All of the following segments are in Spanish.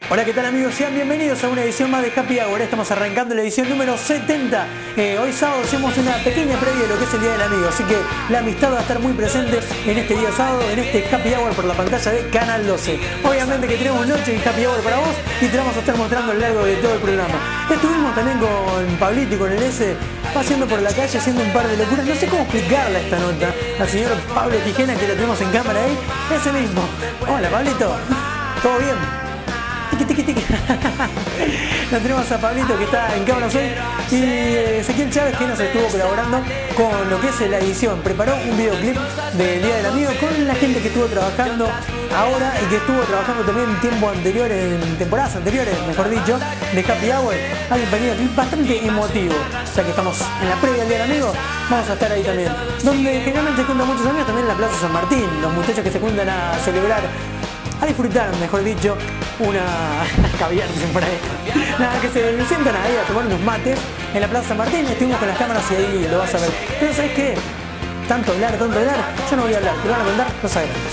Hola, ¿qué tal amigos? Sean bienvenidos a una edición más de Happy Hour. Estamos arrancando la edición número 70. Hoy sábado hacemos una pequeña previa de lo que es el Día del Amigo, así que la amistad va a estar muy presente en este día sábado, en este Happy Hour por la pantalla de Canal 12. Obviamente que tenemos noche y Happy Hour para vos y te vamos a estar mostrando a lo largo de todo el programa. Estuvimos también con Pablito y con el S paseando por la calle haciendo un par de locuras. No sé cómo explicarle esta nota al señor Pablo Quijena, que lo tenemos en cámara ahí. Ese mismo. Hola Pablito, ¿todo bien? Nos tenemos a Pablito que está en cámara hoy y Ezequiel Chávez que nos estuvo colaborando con lo que es la edición. Preparó un videoclip del Día del Amigo con la gente que estuvo trabajando ahora y que estuvo trabajando también en tiempo anterior, en temporadas anteriores, mejor dicho, de Happy Hour. Hay un pequeño clip bastante emotivo, o sea que estamos en la previa del Día del Amigo, vamos a estar ahí también. Donde generalmente se juntan muchos amigos también en la Plaza San Martín, los muchachos que se juntan a celebrar, a disfrutar, mejor dicho, una caviar, dicen por ahí. Nada, que se sientan ahí a tomar unos mates en la Plaza San Martín. Estuvimos con las cámaras y ahí lo vas a ver. Pero ¿sabes qué? Tanto hablar, yo no voy a hablar, te lo van a contar los adelantos.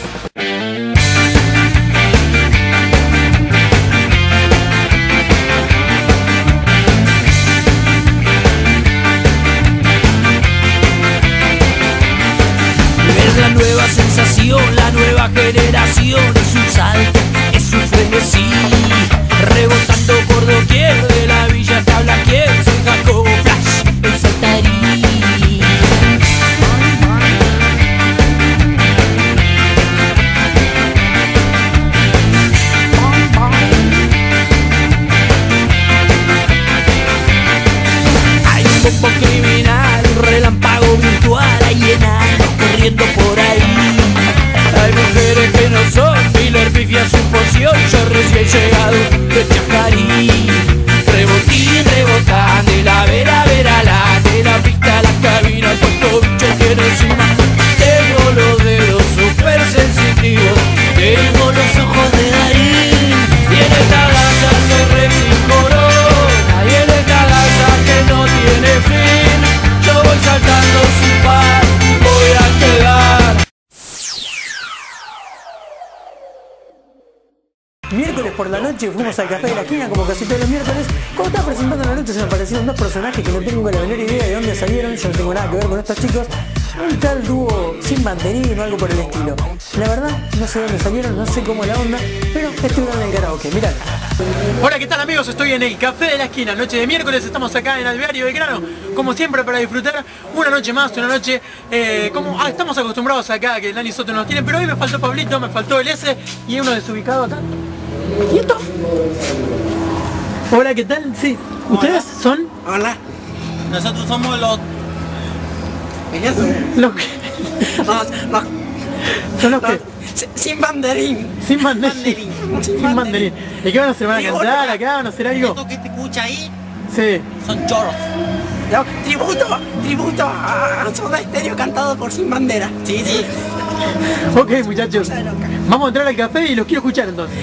Es la nueva sensación, la nueva generación, es un salto, es un frenesí, rebotando por doquier, de la villa hasta Blaquier, San Jacobo, Flash, el Saltarí. Hay un bombo criminal, un relámpago virtual, hay enanos corriendo por ahí. Hay mujeres que no son Pilar Pifia su poción. Yo recién llegado de Chajarí. Rebotín, rebotan de la vera a la, de la pista a la cabina, cuánto bicho tiene encima. Tengo los dedos super sensitivos, tengo los ojos de Darín. Y en esta danza soy Rex sin corona, y en esta danza que no tiene fin, yo voy saltando sin par, voy a quedar. Miércoles por la noche fuimos al Café de la Esquina, como casi todos los miércoles. Cuando estaba presentando la noche se me aparecieron dos personajes que no tengo la menor idea de dónde salieron. Yo no tengo nada que ver con estos chicos. Un tal dúo sin banderín o algo por el estilo. La verdad, no sé dónde salieron, no sé cómo es la onda, pero estuvieron en el karaoke, mirá. Hola, ¿qué tal amigos? Estoy en el Café de la Esquina, noche de miércoles, estamos acá en Alveario Belgrano, como siempre para disfrutar una noche más, una noche como estamos acostumbrados acá, que Dani Soto nos tiene, pero hoy me faltó Pablito, me faltó el S y uno desubicado acá. ¿Y esto? Hola, ¿qué tal? Sí. ¿Ustedes son? Hola. Nosotros somos los... Los que... ¿Son los que? Sin banderín. Sin banderín. Sin banderín. ¿Y qué van a hacer? ¿Van a cantar acá? ¿Van a hacer algo? Esto que te escucha ahí Sí. son choros. No, tributo a Soda Stereo cantado por Sin Bandera. Sí, sí. Ok, muchachos. Vamos a entrar al café y los quiero escuchar entonces.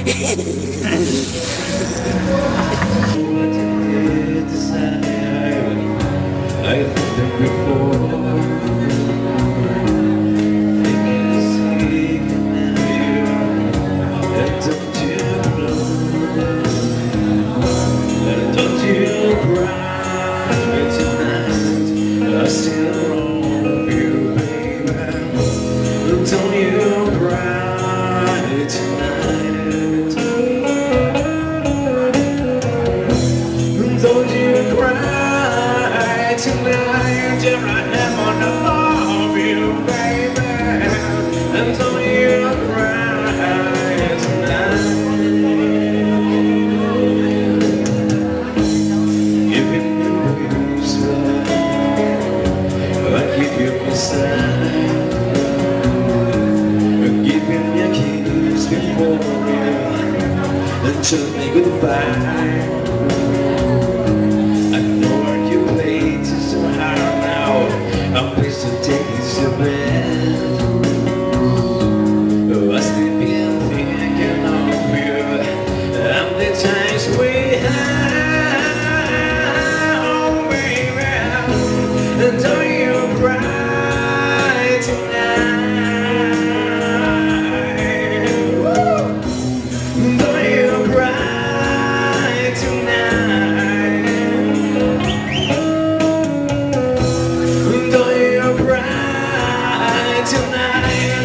Tell me goodbye. I know where you late somehow now. I'm pleased to take this to bed. Oh, I still been thinking of you and the times we had. Oh baby, don't you cry tonight. Don't you cry. tonight.